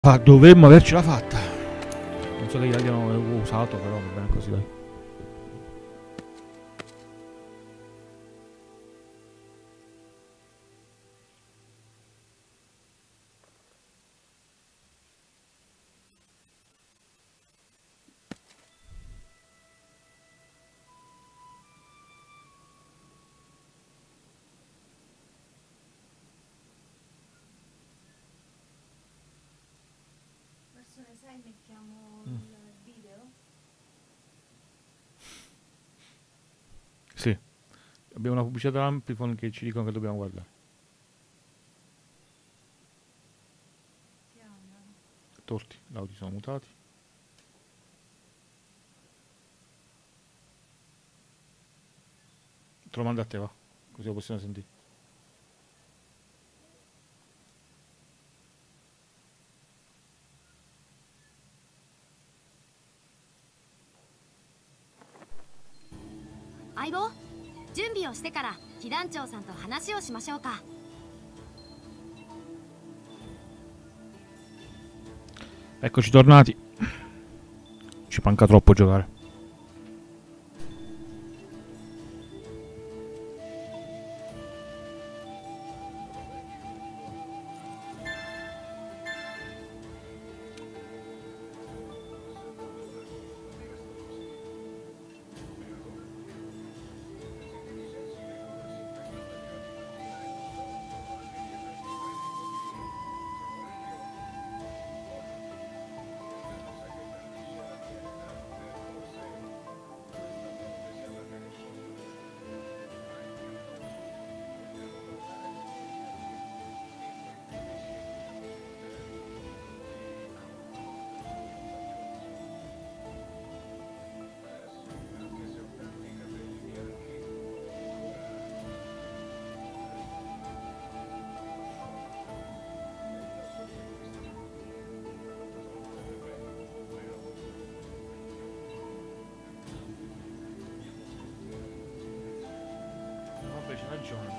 Ah, dovremmo avercela fatta. Non so che gli abbiano usato, però va bene così, dai. Versione 6 mettiamo il video. Sì. Abbiamo una pubblicità dell'Amplifon che ci dicono che dobbiamo guardare. Piano. Torti, gli audio sono mutati. Te lo mando a te, va. Così lo possiamo sentire. Aibo, 準備をしてから被団長さんと話をしましょうか。 Eccoci tornati. Ci manca troppo giocare. Vabbè, c'è ragione.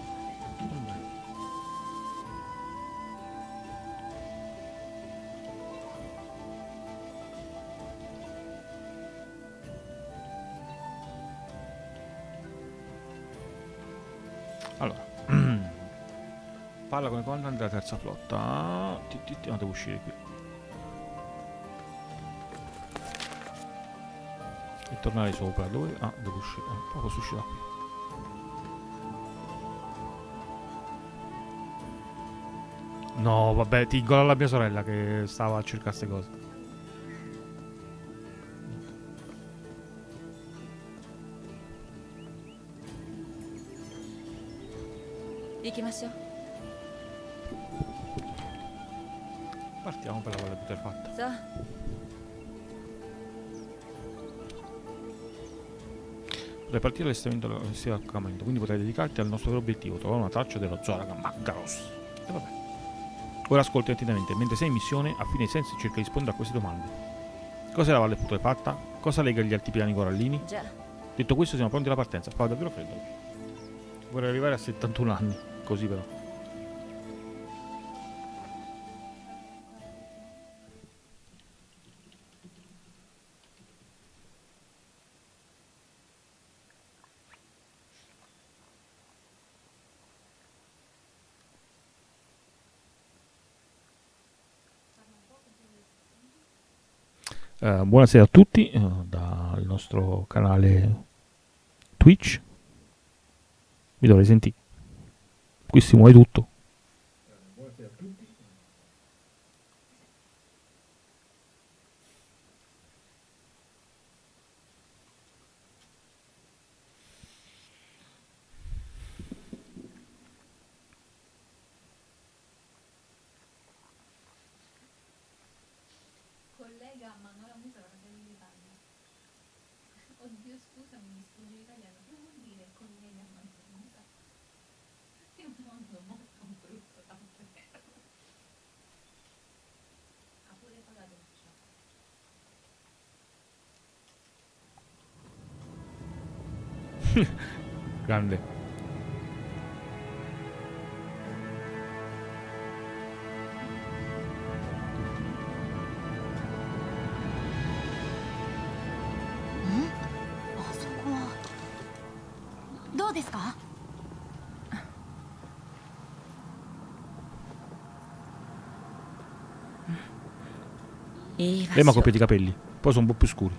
Allora. Parla con il comandante della terza flotta. No, devo uscire qui. E tornare sopra. Dove? Ah, devo uscire. Poi posso uscire da qui. No, vabbè, ti dico alla mia sorella che stava a cercare queste cose. 行きましょう。 Partiamo per la valle putrefatta. さあ、 Potrai partire all'estemento dell'accampamento, quindi potrai dedicarti al nostro vero obiettivo, trovare una traccia dello Zoraga Maggaros. E vabbè. Ora ascolti attentamente, mentre sei in missione, affina i sensi e cerca di rispondere a queste domande. Cos'è la valle putrefatta? Cosa lega gli altipiani corallini? じゃあ Detto questo siamo pronti alla partenza, fa davvero freddo. Vorrei arrivare a 71 anni, così però. Buonasera a tutti dal nostro canale Twitch. Mi dovrei sentire. Qui si muove tutto. Buonasera a tutti. Collega, ma non la musa la canzone in Italia. Oddio, scusami, mi sfugge l'italiano. Che vuol dire collega, ma non la musa? È un mondo molto brutto, tanto vero. Ha pure pagato il ciò. Grande. そうですか？いい場 Lei mi ha 所。 copiato i capelli, poi sono un po' più scuri.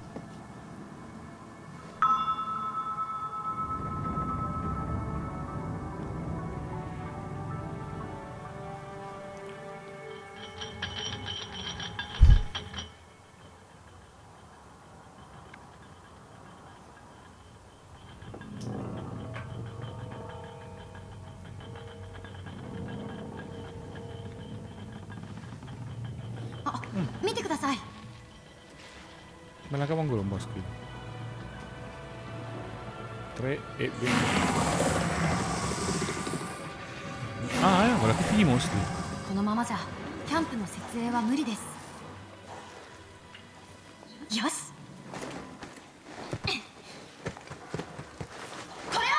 Ah, 見てください。 Me la cavo ancora un po' scritto. 3 e 20. Ah, guarda tutti i mostri. このままじゃキャンプの設営は無理です。よし。これを。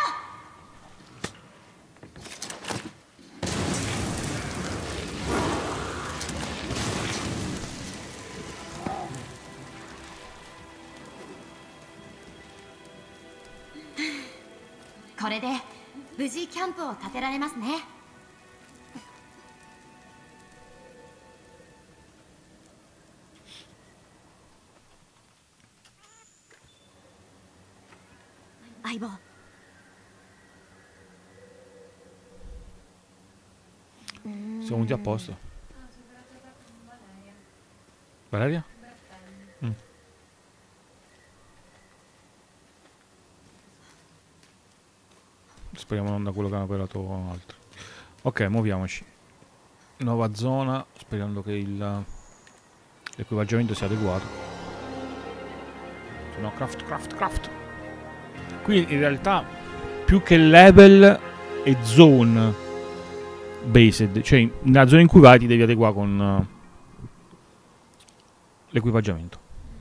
これで無事キャンプを建てられますね。相棒。 Siamo venuti apposta. Ah, ho superato già con Valeria. Valeria? Battaglia. Speriamo non da quello che hanno operato altro. Ok, muoviamoci. Nuova zona, sperando che l'equipaggiamento sia adeguato. Se no, craft. Qui in realtà più che level è zone based, cioè nella zona in cui vai ti devi adeguare con l'equipaggiamento.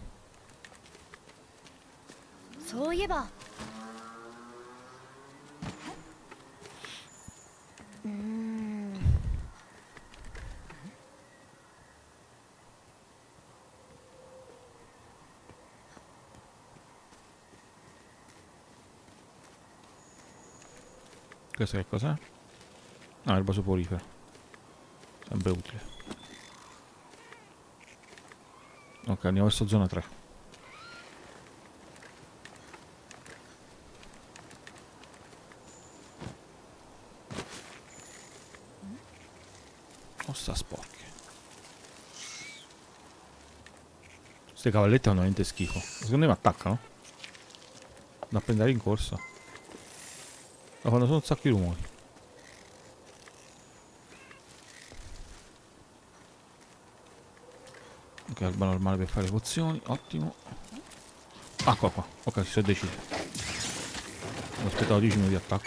そういえば。 Questo che cos'è? Ah, erba soporifera. Sempre utile. Ok, andiamo verso zona 3. Ossa sporche. Queste cavallette fanno veramente schifo. Secondo me mi attaccano. Da prendere in corsa. Ma fanno solo un sacco di rumori. Ok, alba normale per fare le pozioni, ottimo. Ah, qua. Ok, si è deciso. Ho aspettato 10 minuti di attacco.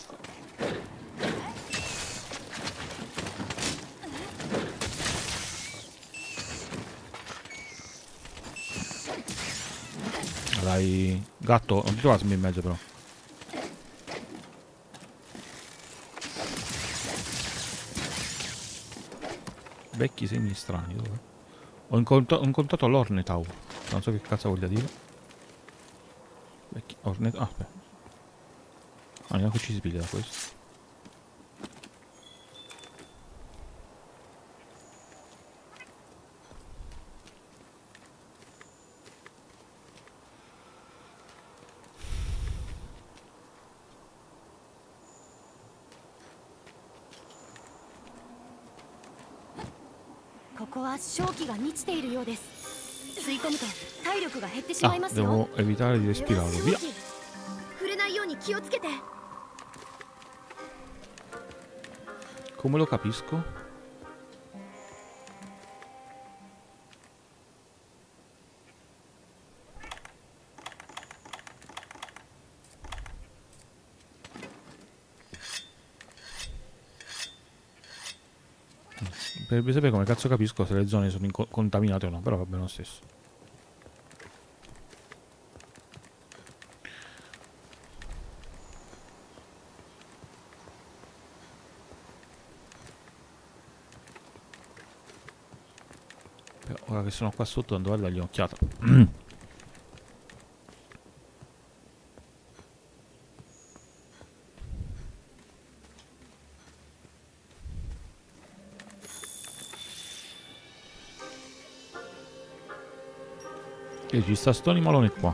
Dai, gatto, non ti trovarmi in mezzo però. Vecchi segni strani, dove? Ho incontrato l'Ornetaur. Non so che cazzo voglia dire. Vecchi Ornetaur. Ah, aspetta. Ah, neanche ci si piglia da questo. ここは正気が満ちているようです。吸い込むと体力が減ってしまい Ah, ますよ。 devo evitare di respirarlo. Via. 触れないように気をつけて。 Come lo capisco? Per sapere come cazzo capisco se le zone sono contaminate o no, però va bene lo stesso. Però ora che sono qua sotto andrò a dargli un'occhiata. E ci sta sto animalone qua.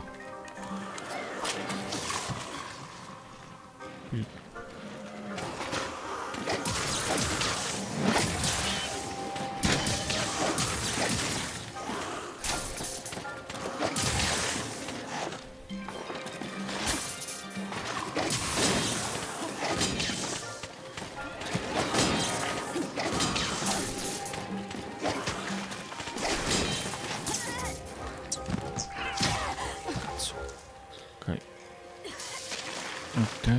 Ok. Ok.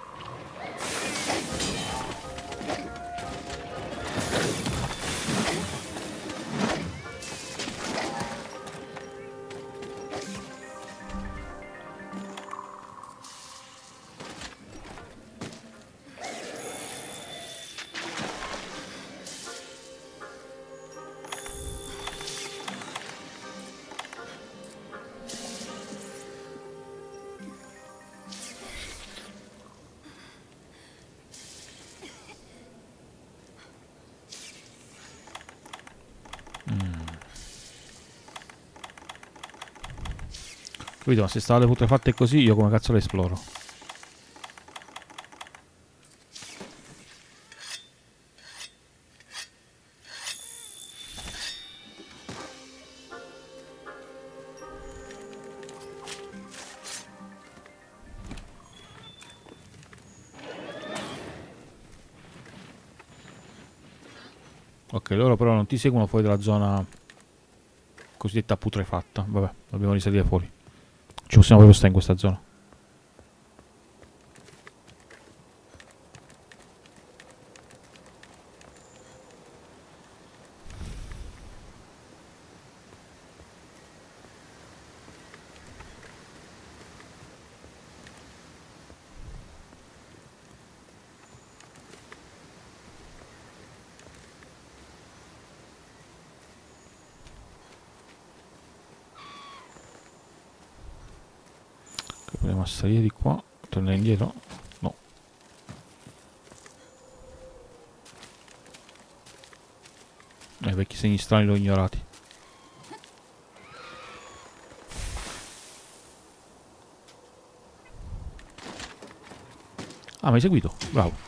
Capito, ma se stavate putrefatte così, io come cazzo le esploro? Ok, loro però non ti seguono fuori dalla zona cosiddetta putrefatta. Vabbè, dobbiamo risalire fuori. Ci possiamo proprio stare in questa zona. Proviamo a salire di qua. Tornare indietro? No. I vecchi segni strani l'ho ignorati. Ah, mi hai seguito? Bravo.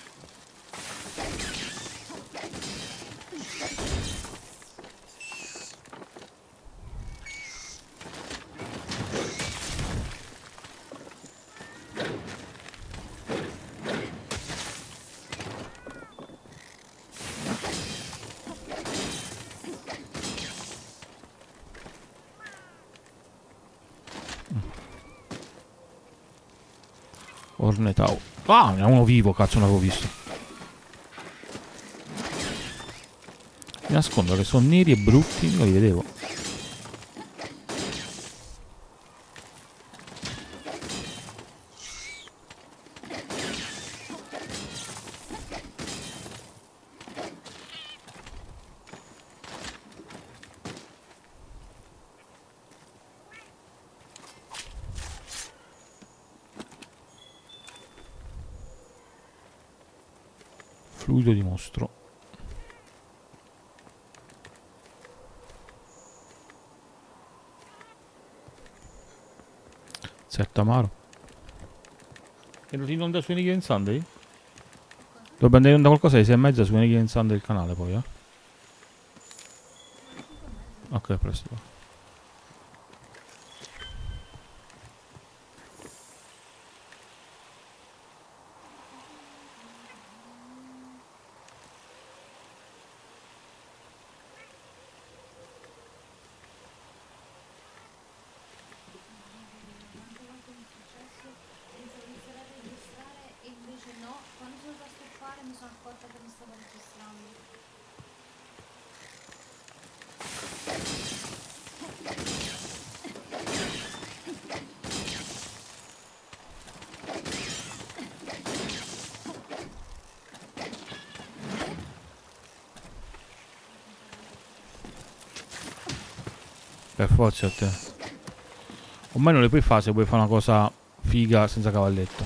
Ornetau. Ah, ne ha uno vivo, cazzo, non l'avevo visto. Mi nascondo che sono neri e brutti, non li vedevo. Fluido di mostro. Set amaro. E non ti inonda su Nicky Sunday? Dovrebbe andare in onda qualcosa alle 6:30 su Nicky Sunday del canale poi, eh? Ok, presto. Quante volte mi è successo? Pensavo di iniziare a registrare e invece no. Quando sono stata a stoppare mi sono accorta che mi stavo registrando. Per forza a te. Ormai non le puoi fare se vuoi fare una cosa figa senza cavalletto.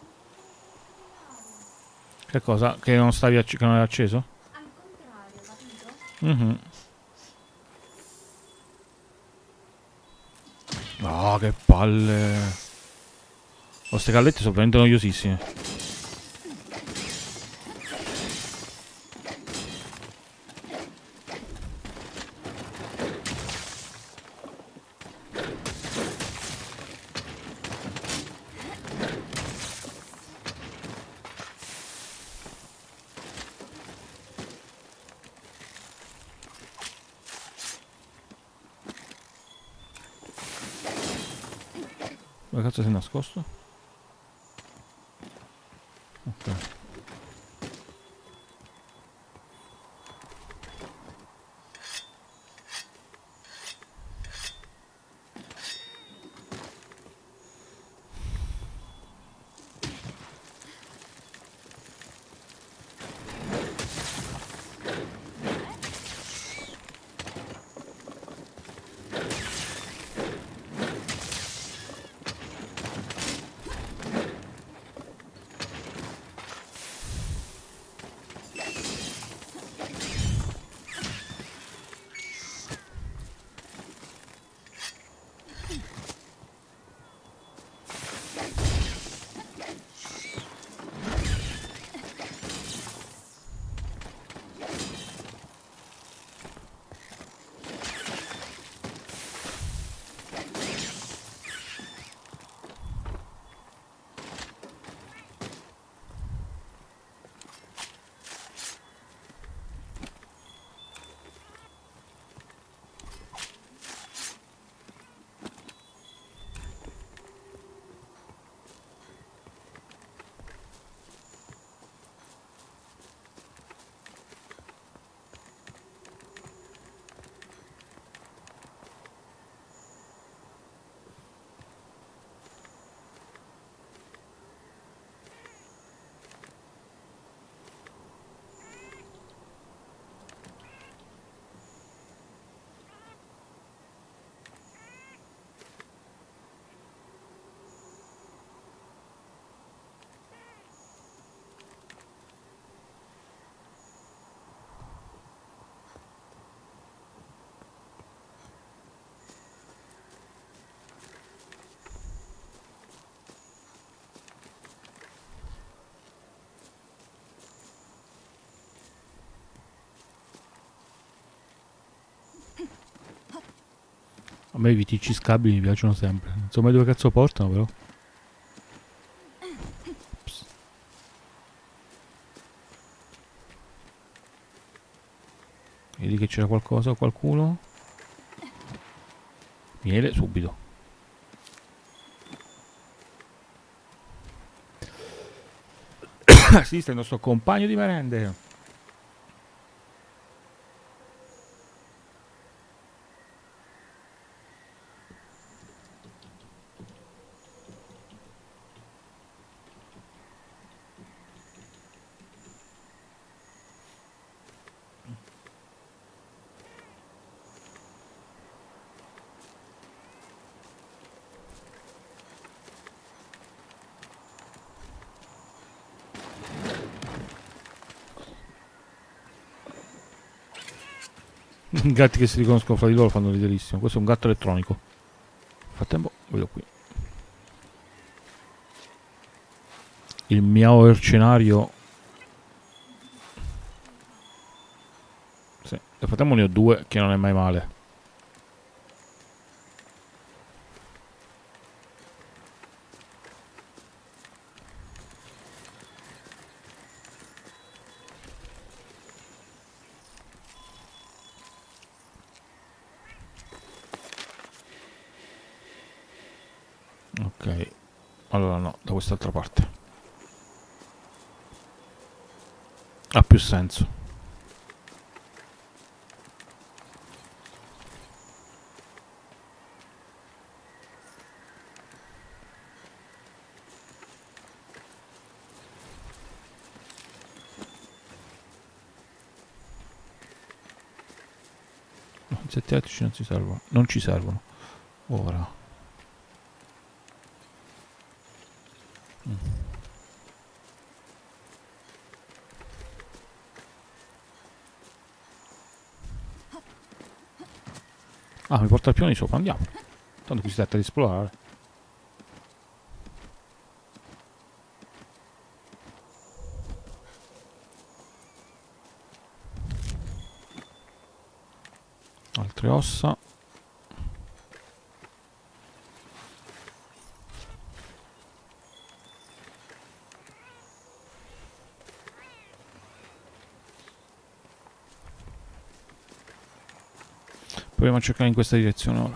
Che cosa? Che non stavi che non era acceso? Al contrario, la Mhm. Ah, che palle. Queste gallette sono veramente noiosissime. Dove cazzo si è nascosto? Ok. A me i viticci scabili mi piacciono sempre. Non so mai dove cazzo portano, però. Ops. Vedi che c'era qualcosa o qualcuno? Miele subito. A sinistra il nostro compagno di merende. I gatti che si riconoscono fra di loro fanno riderissimo. Questo è un gatto elettronico. Nel frattempo, vedo qui. Il mio mercenario. Sì, nel frattempo ne ho due, che non è mai male. Ok. Allora no, da quest'altra parte. Ha più senso. No, insetti elettrici non ci servono. Non ci servono. Ora. Ah, mi porta il piano di sopra, andiamo. Tanto qui si tratta di esplorare. Altre ossa. Proviamo a cercare in questa direzione ora.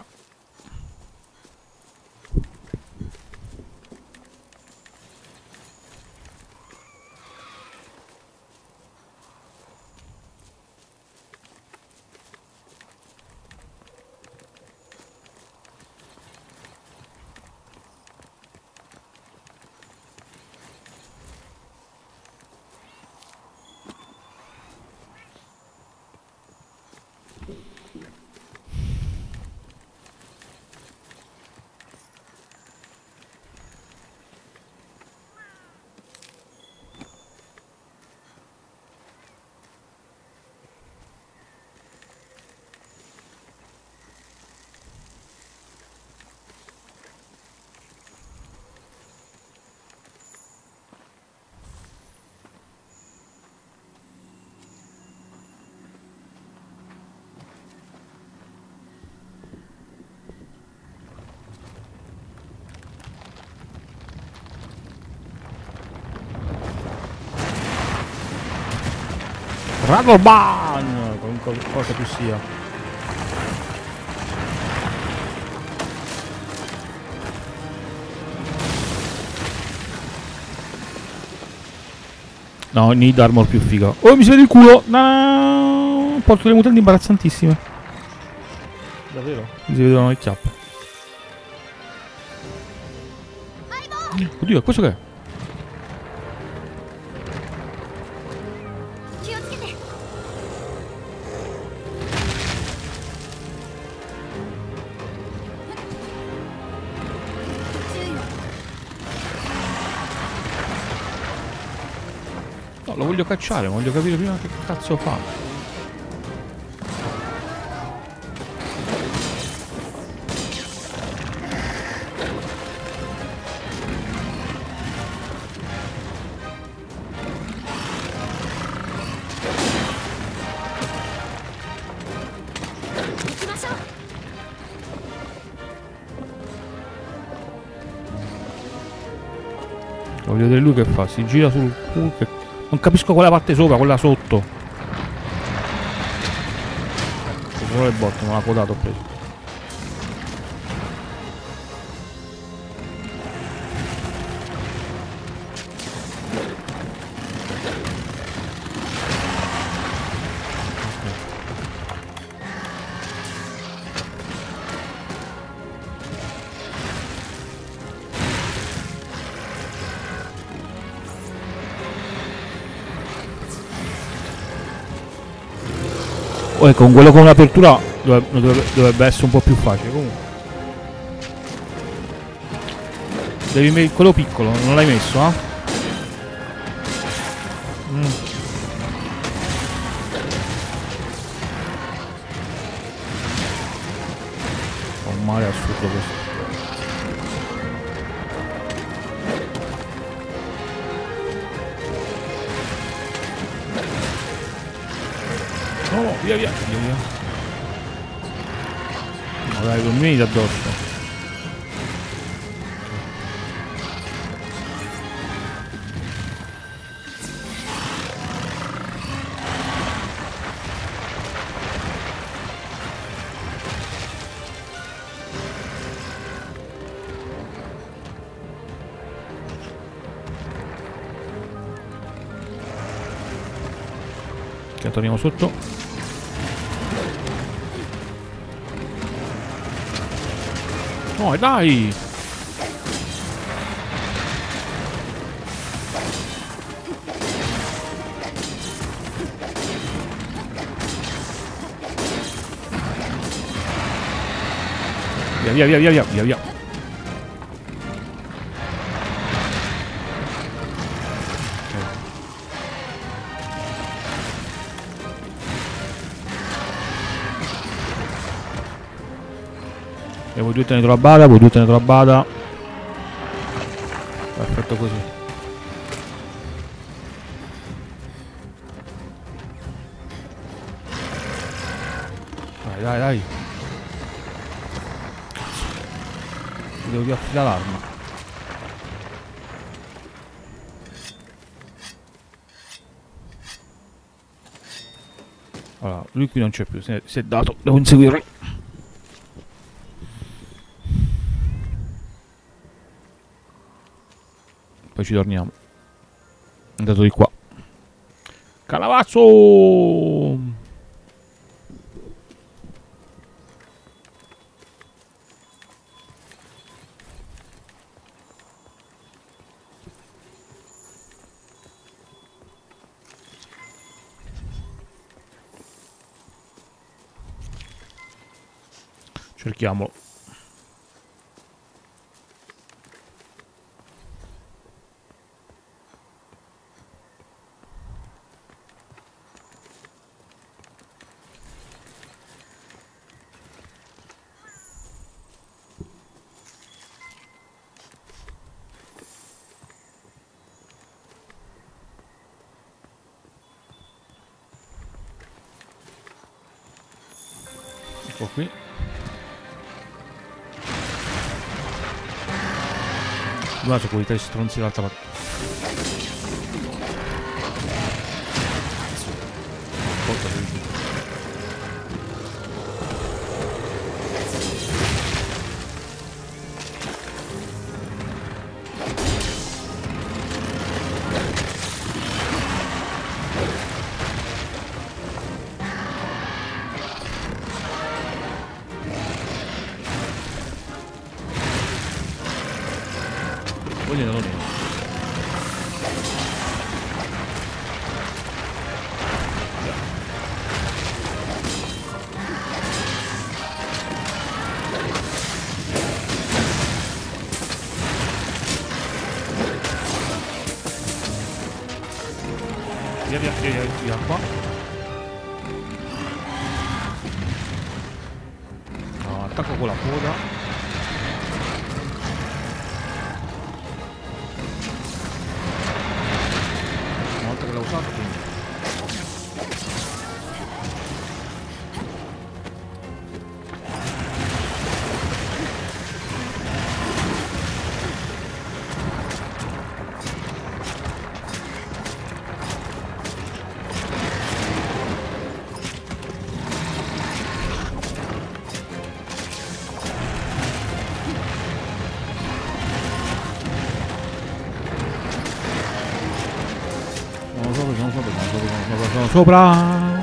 Ragoban! Con cosa più sia. No, need armor più figa. Oh, mi si vede il culo! No! Porto delle mutande imbarazzantissime. Davvero? Mi si vedono le chiappe. Oddio, questo che è? 気をつけて。 No, lo voglio cacciare, ma voglio capire prima che cazzo fa. Voglio vedere lui che fa, si gira sul culo. Non capisco quella parte sopra, quella sotto. Solo il bot, non l'ha quotato, ho preso. Oh, con quello con l'apertura dovrebbe essere un po' più facile. Comunque devi mettere quello piccolo, non l'hai messo, eh? Un male assurdo questo. No, via via, via via. No, dai, non mi venite addosso. Ok, torniamo sotto. No, dai! Via, via, via, via, via, via. E voi due tenete la bada, voi due tenete la bada. Perfetto così. Dai, dai, dai. Devo riaffilare l'arma. Allora, lui qui non c'è più, si è dato, devo inseguirlo. Poi ci torniamo. È andato di qua. Calavazzo! Cerchiamolo. Ecco qui. Guarda con i tre stronzi dall'altra parte. Porca miseria. Voglio non è. Via qua. No, attacco con la coda. Una volta che l'ho usato, quindi. Sono sopra.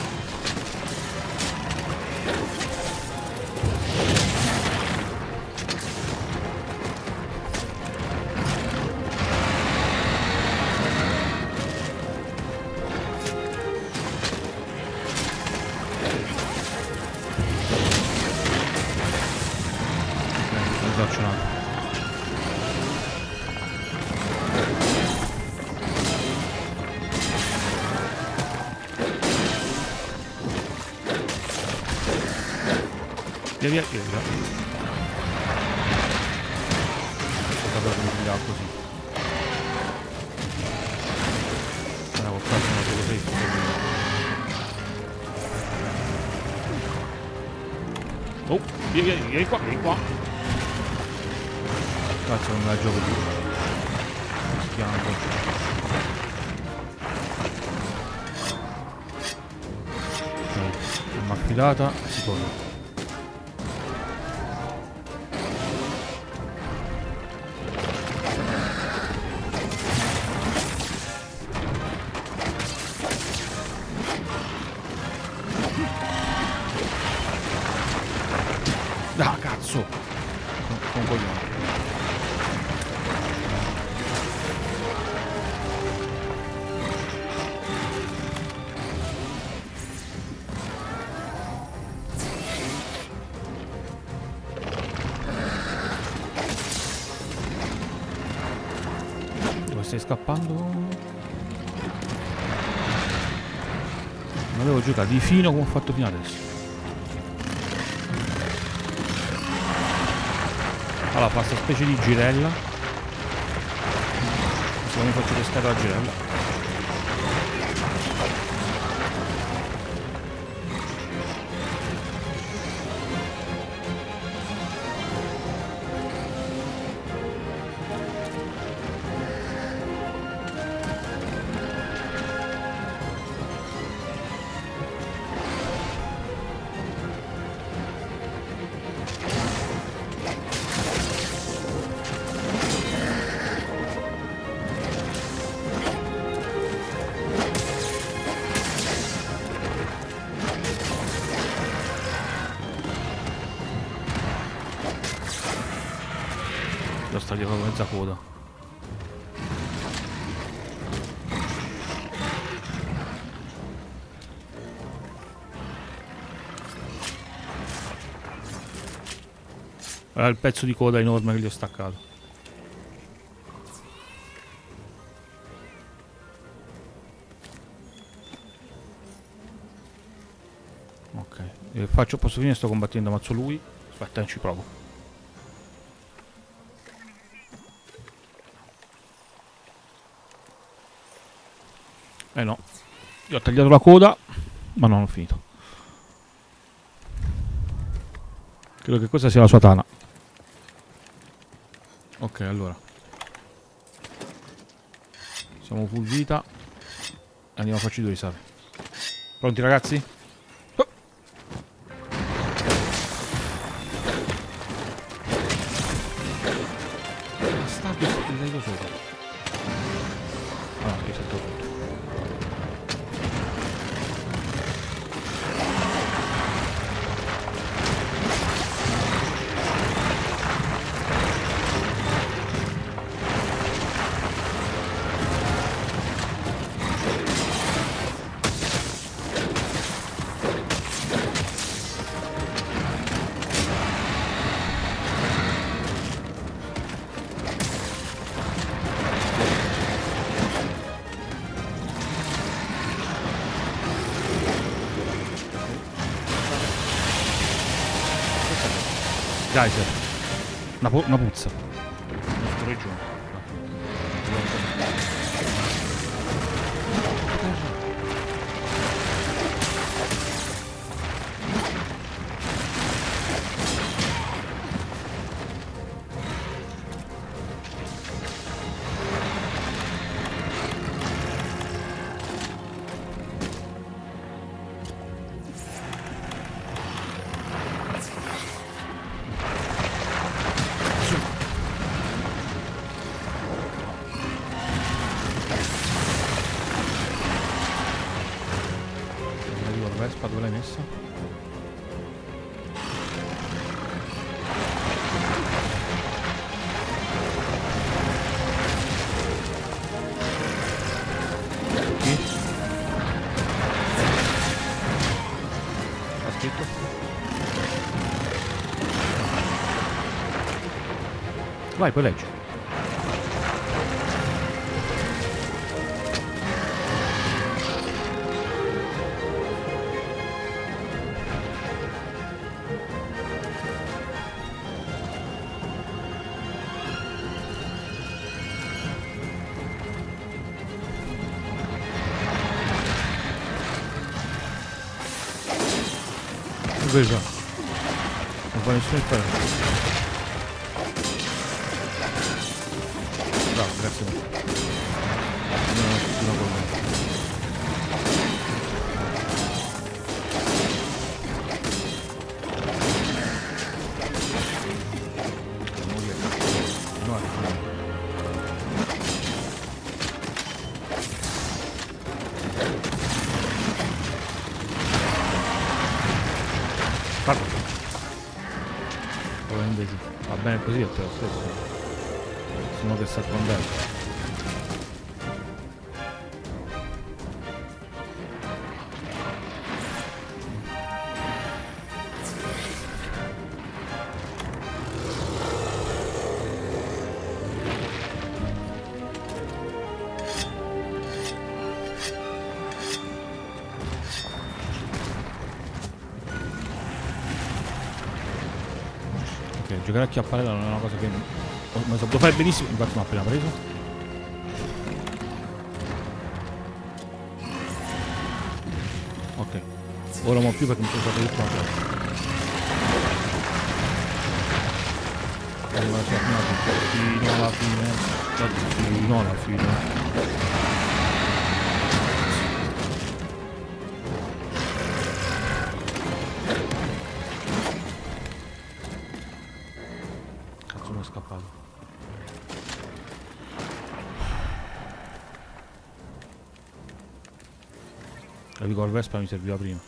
Via. Sto capendo di là così. Una portata una così. Oh, vieni qua, vieni qua. Cazzo, non me la gioco più. Schianto. Ok, arma affilata, si corre. Ah, cazzo! Con coglione. Dove stai scappando? Non avevo giocato di fino come ho fatto fino adesso. Allora fa sta specie di girella. Se mi faccio pescare la girella. Devo stargli proprio mezza coda. Guarda il pezzo di coda enorme che gli ho staccato. Ok, posso finire, sto combattendo, ammazzo lui. Aspetta, ci provo. Eh no, gli ho tagliato la coda, ma non ho finito. Credo che questa sia la sua tana. Ok, allora. Siamo full vita. Andiamo a farci due risate. Pronti ragazzi? Oh. Bastardo, sto prendendo sopra. Ah, no, risetto tutto. Geyser. Una puzza. Una scorreggione. Vespa dove l'hai messa? Qui? Ha scritto? Vai, poi leggi. Veja, non fa nessun effetto. Bravo, grazie mille. Non ho va bene così a te lo stesso. Sono che sta andando. Ok, cioè giocare a chiapparella non è una cosa che mi saputo fare benissimo, infatti mi ha appena preso. Ok, ora mo più perché mi sono stato tutto qua. Allora, fino alla fine, fino alla fine. Cazzo, mi è scappato. La Vigor Vespa mi serviva prima.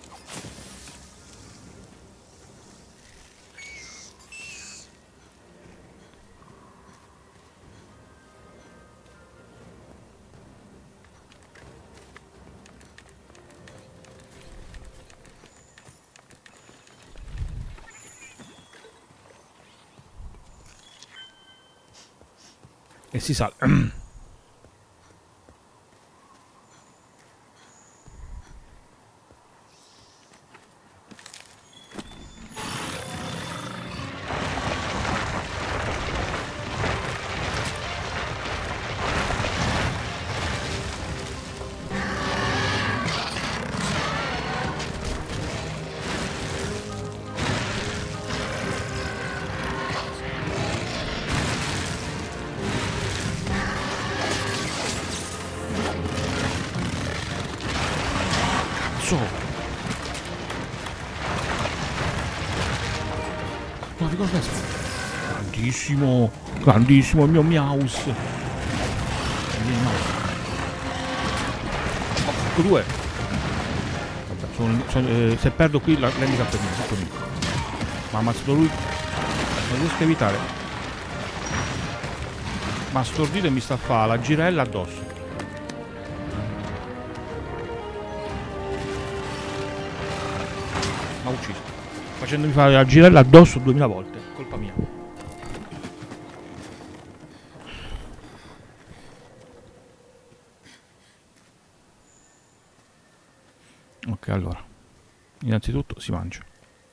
E si sale. No, Vigor Vespa. Grandissimo, grandissimo il mio mouse. Oh, due. Vabbè, se perdo qui l'handicap è mio, tutto mio. Ma ha ammazzato lui. Non riesco a evitare. Ma stordito e mi sta a fare la girella addosso. Ma ucciso. Facendomi fare la girella addosso 2000 volte. Colpa mia. Ok, allora. Innanzitutto si mangia.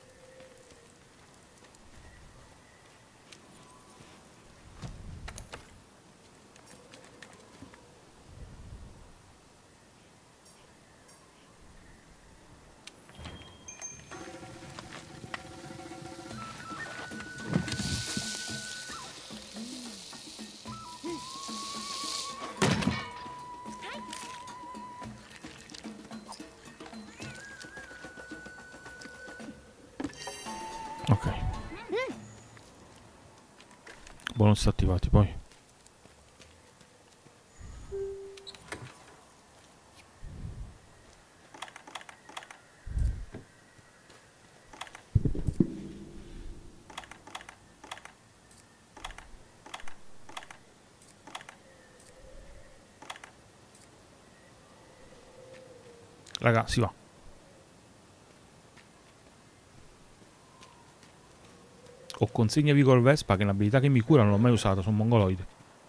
Ok. Bonus attivati poi. Raga, si va. Ho consegna Vigor Vespa, che è un'abilità che mi cura, non l'ho mai usata, sono mongoloide.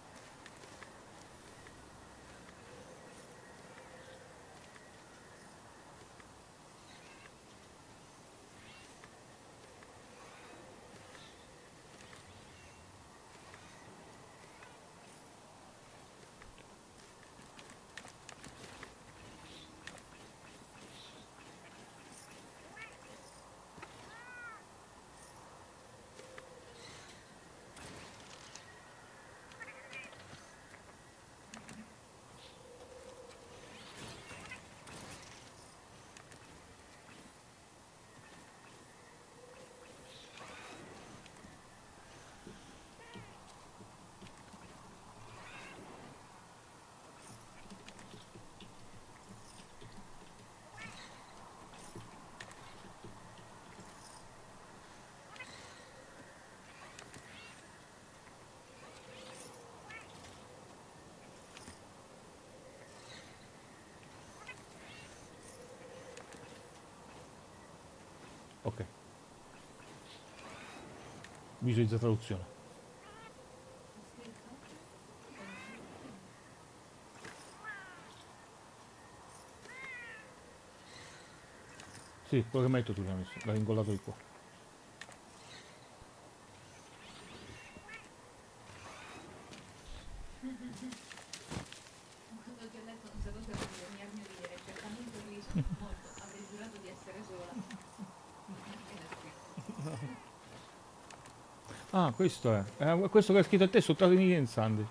Ok. Visualizza traduzione. Sì, quello che mi hai detto tu l'hai incollato di qua. Molto. Avrei giurato di essere sola. Ah, questo è. Questo che ha scritto a te sotto in Sandy.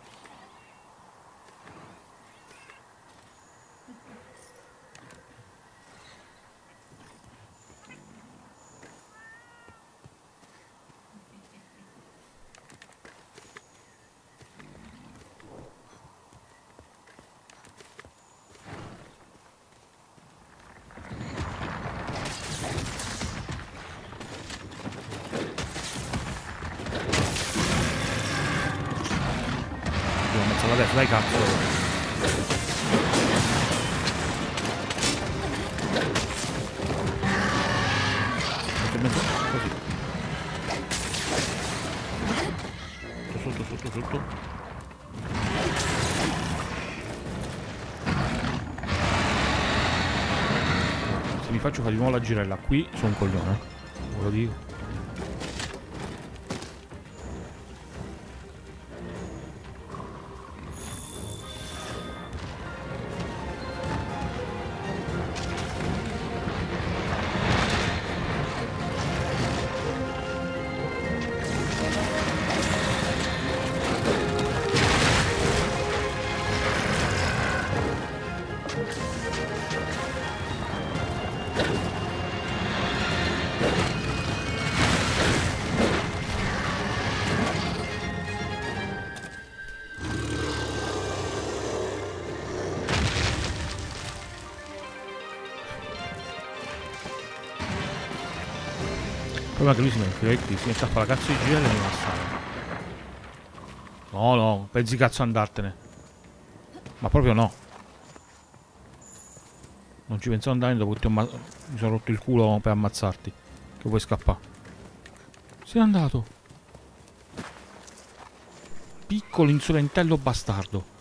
Devo ammazzare adesso, dai cazzo. Così. Sotto. Se mi faccio fare di nuovo la girella qui, sono un coglione. Ve lo dico. Il problema è che lui si mette a fare la cazzo di girella e mi massacra. No, pensi cazzo andartene. Ma proprio no. Non ci pensavo andare dopo che mi sono rotto il culo per ammazzarti. Che vuoi scappare? Sei andato. Piccolo insolentello bastardo.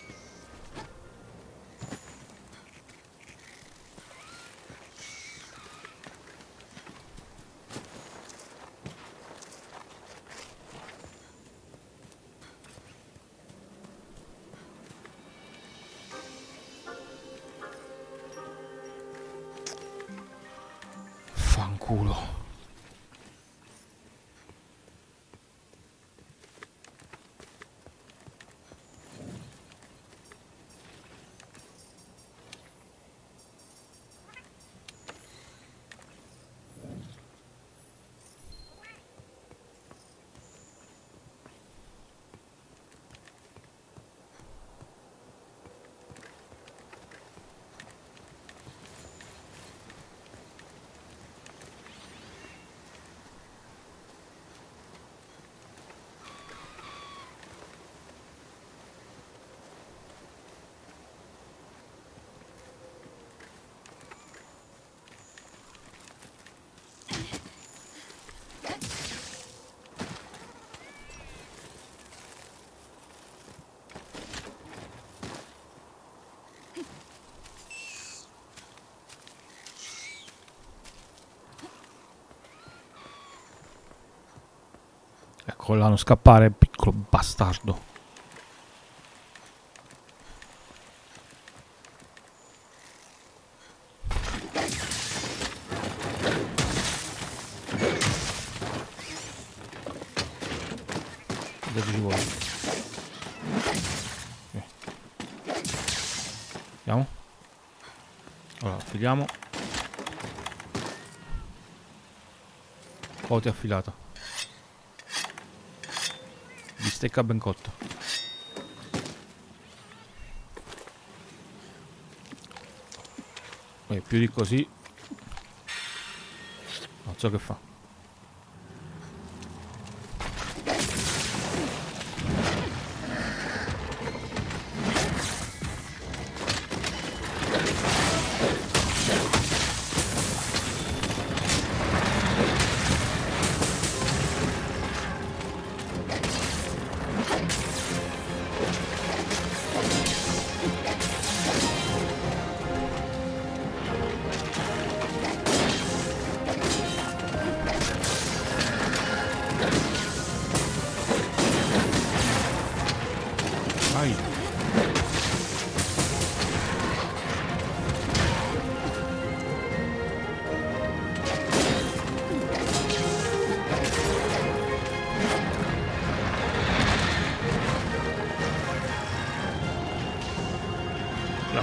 Fanculo. Ecco, l'hanno scappare, piccolo bastardo. Dove ci vuole? Andiamo. Allora, vediamo. Cote affilata. Bistecca ben cotta. Più di così non so che fa.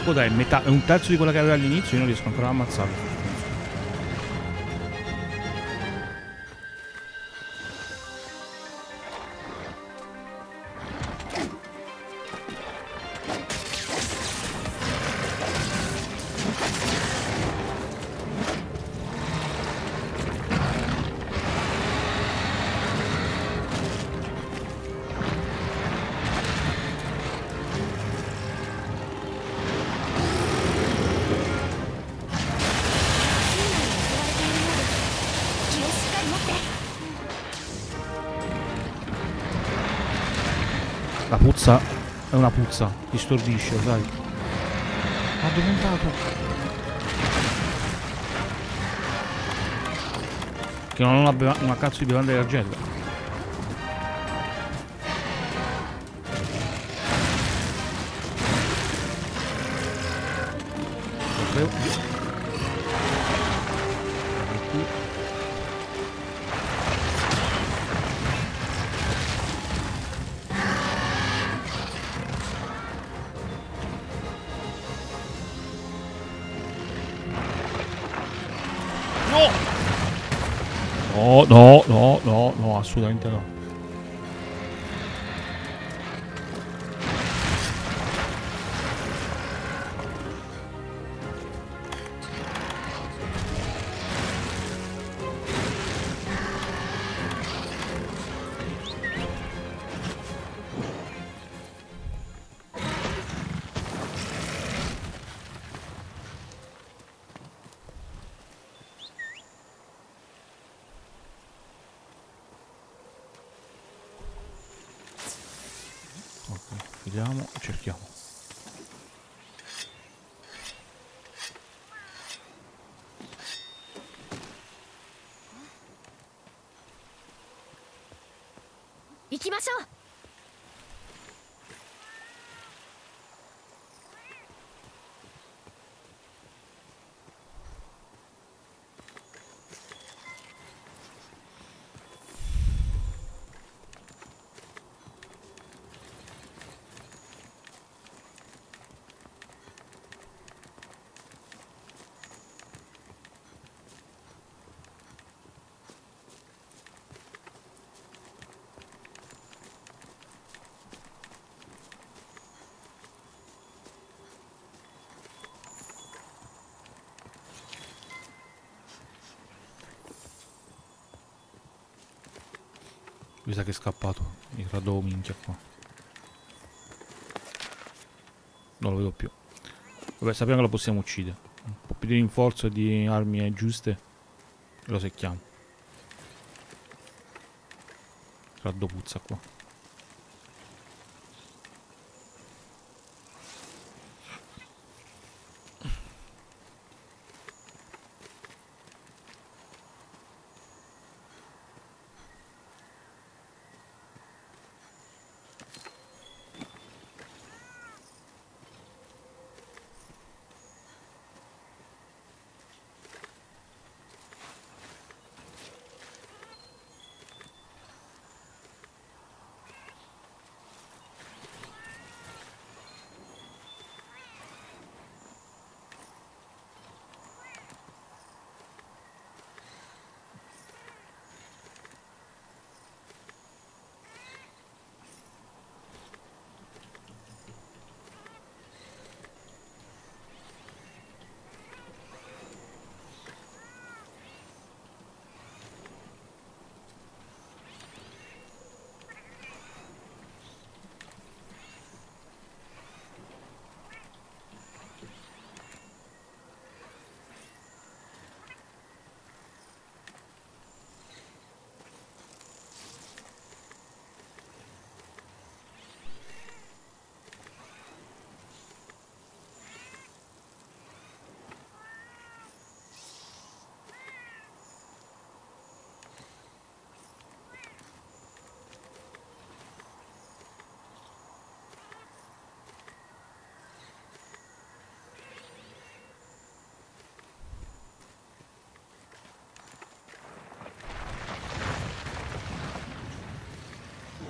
coda è metà, è un terzo di quella che aveva all'inizio, io non riesco ancora a ammazzarlo. La puzza è una puzza, ti stordisce, sai. Addormentato. Che non ho una cazzo di bevanda energetica. No, no, no, no, no, assolutamente no. Ok, filiamo e cerchiamo. Ikimashou! Mi sa che è scappato. Il rado minchia qua. Non lo vedo più. Vabbè, sappiamo che lo possiamo uccidere. Un po' più di rinforzo e di armi giuste. Lo secchiamo. Rado puzza qua.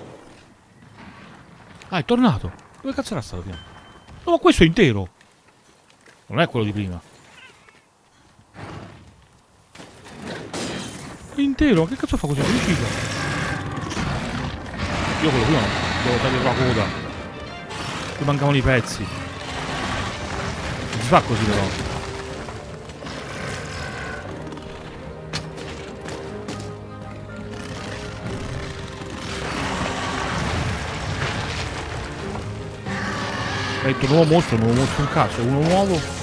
Ah, è tornato. Dove cazzo era stato prima? No, ma questo è intero. Non è quello di prima. È intero, che cazzo fa così? Riuscito? Io quello prima no. Devo tagliare la coda. Mi mancavano i pezzi. Non si fa così però. Hai detto nuovo mostro un cazzo, uno nuovo.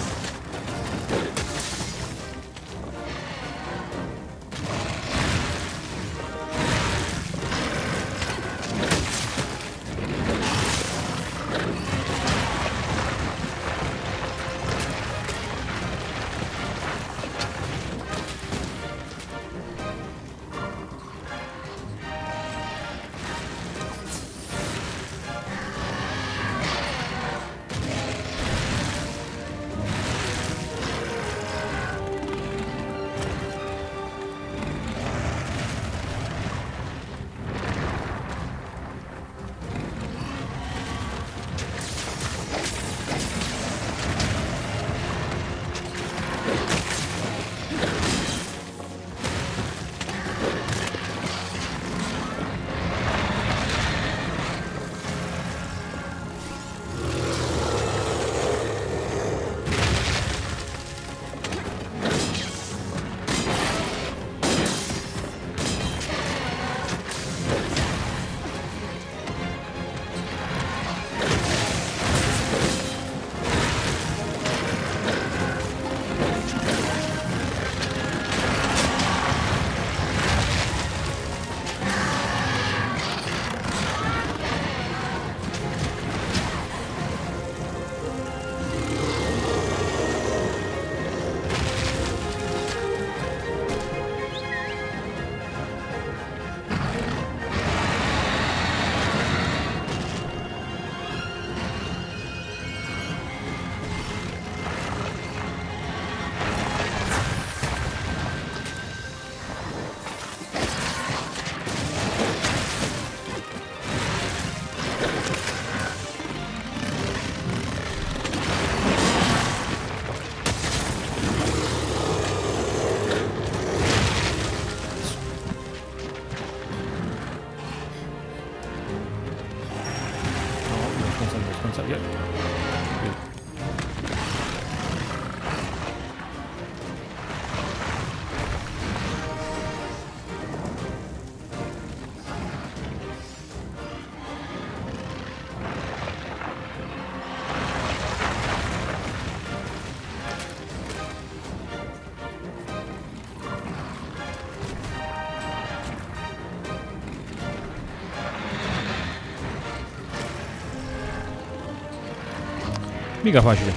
Mica facile.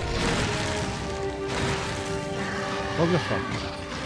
Proprio a fare.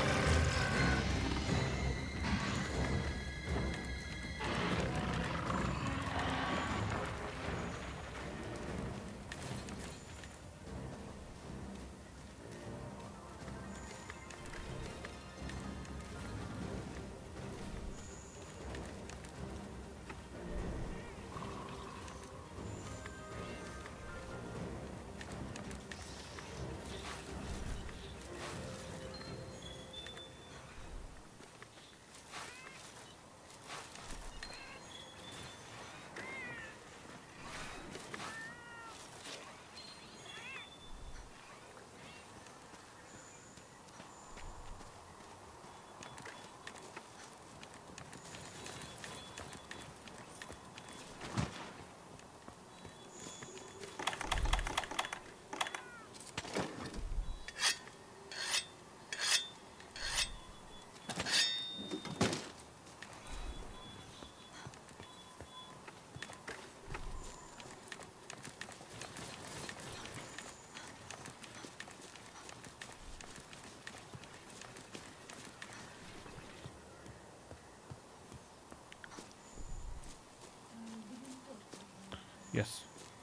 Yes.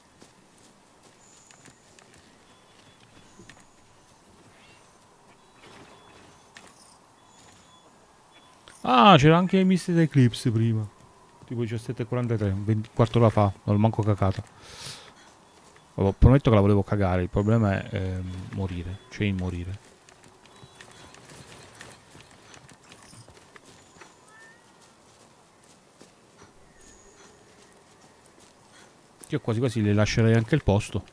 Ah, c'era anche Mystic Eclipse prima. Tipo 17:43, un quarto d'ora fa. Non l'ho manco cacata. Prometto che la volevo cagare, il problema è morire, cioè in morire. Io quasi quasi le lascerei anche il posto.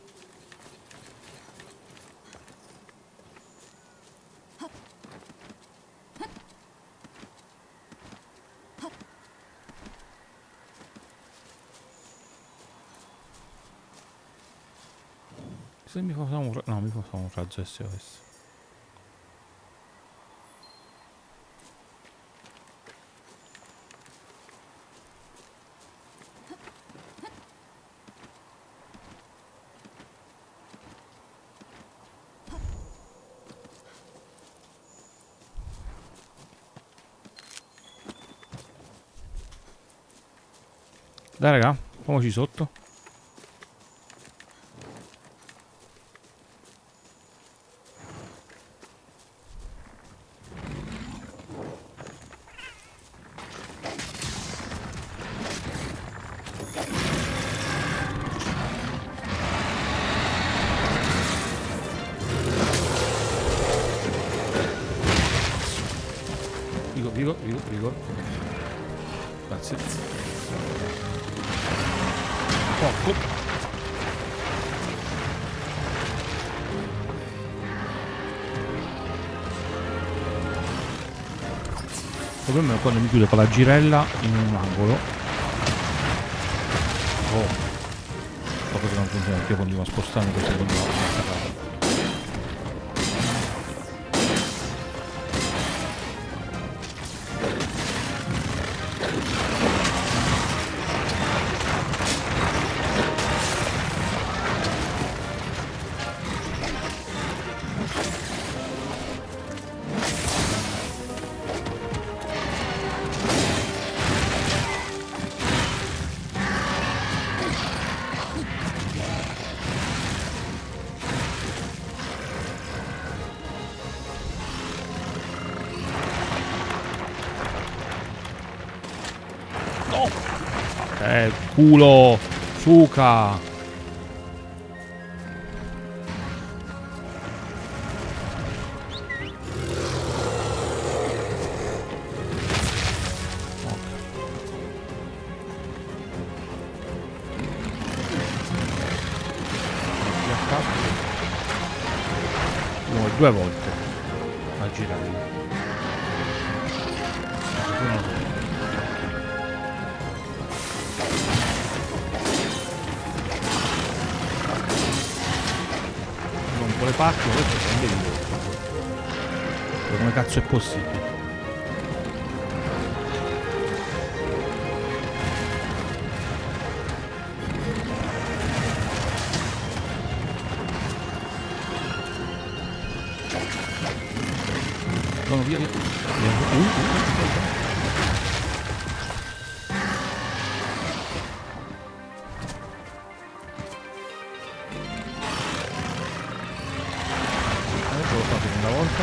Se mi fa un no, mi fa un razzo SOS. Dai raga, famoci sotto. Vigo. Grazie. Porco. Il problema è quando mi chiude con la girella in un angolo. Oh. So che non funziona perché io continuo a spostarmi così continuo a attaccare. Culo! Suca! No, 2 volte a girare. Le parti questo prende vivo. Come cazzo è possibile? No, via. Una volta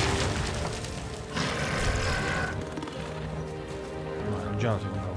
no, già la seconda volta.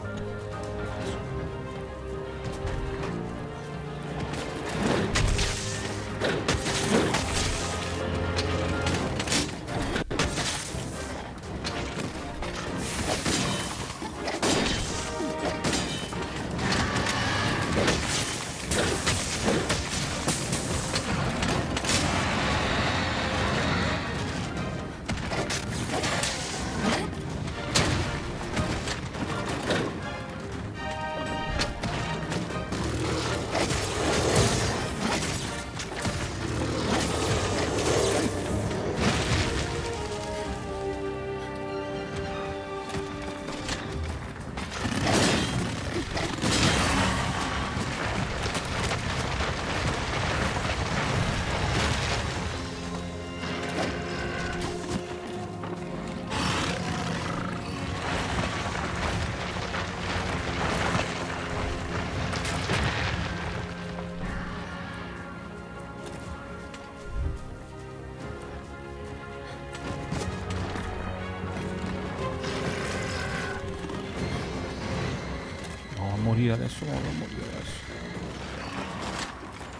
Morire adesso, no, non morire adesso.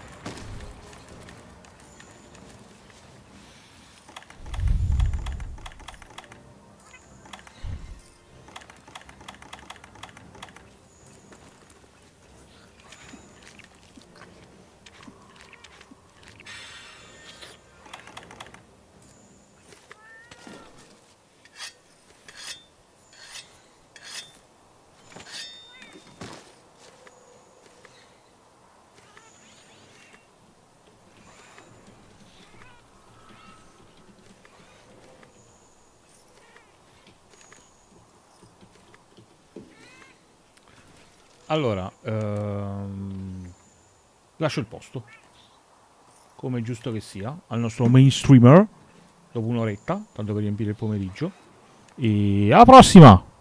Allora, lascio il posto, come è giusto che sia, al nostro main streamer, dopo un'oretta, tanto per riempire il pomeriggio. E alla prossima!